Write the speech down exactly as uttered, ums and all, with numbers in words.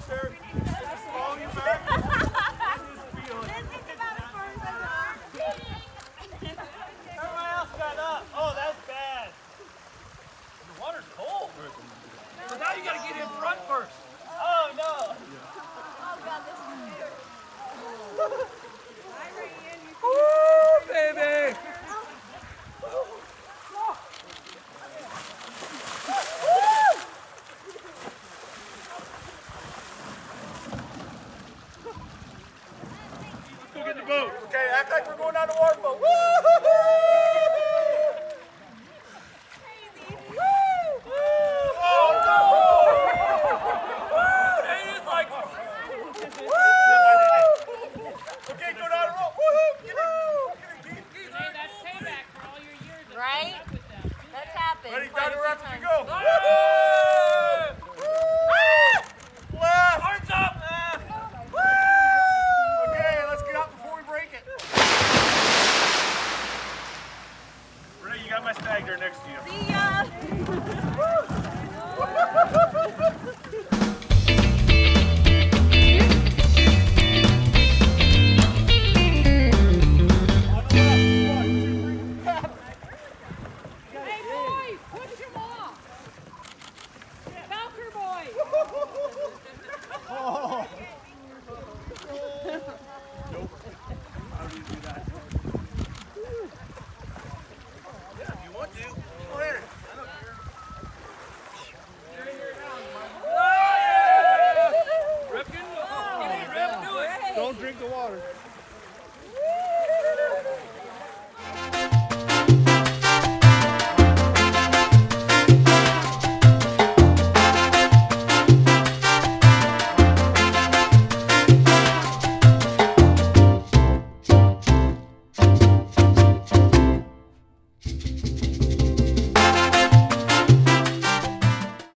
Sir, just slow you back. Everybody else got up. Oh, that's bad. The water's cold. So now you got to get in front first. Oh, no. Oh, God, this is weird.